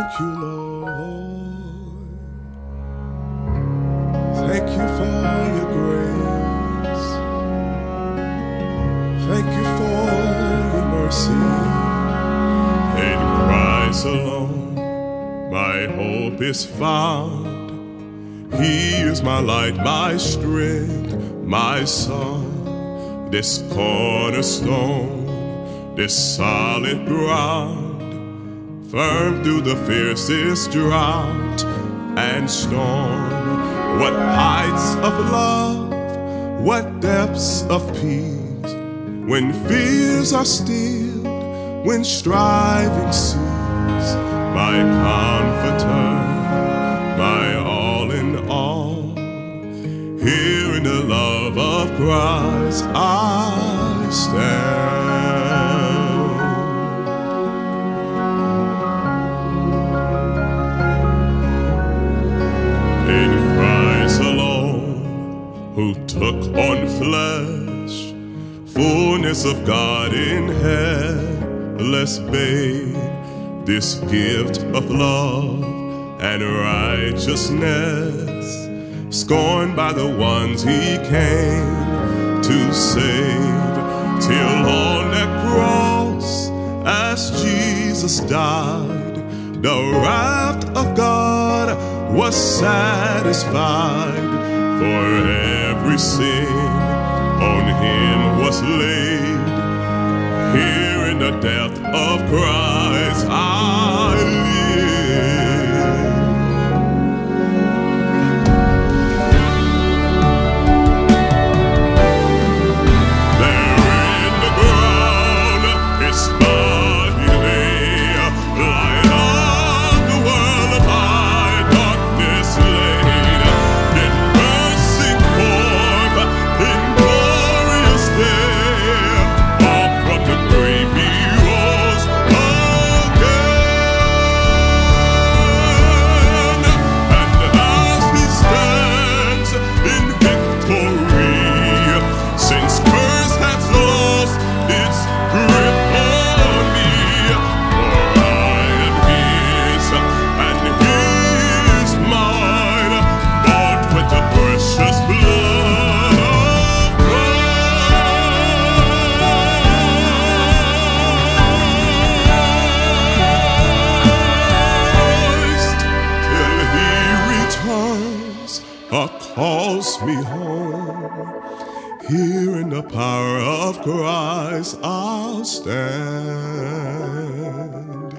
you, Lord. Thank you for your grace. Thank you for your mercy. In Christ alone, my hope is found. He is my light, my strength, my song. This cornerstone, this solid ground, firm through the fiercest drought and storm. What heights of love, what depths of peace, when fears are stilled, when striving cease. My comforter, my all in all, here in the love of Christ I stand. In Christ alone, who took on flesh, fullness of God in helpless babe, this gift of love and righteousness, scorned by the ones he came to save, till on that cross, as Jesus died, the wrath of God was satisfied. For every sin on him was laid. Here in the death of Christ I live. Calls me home. Here in the power of Christ I'll stand.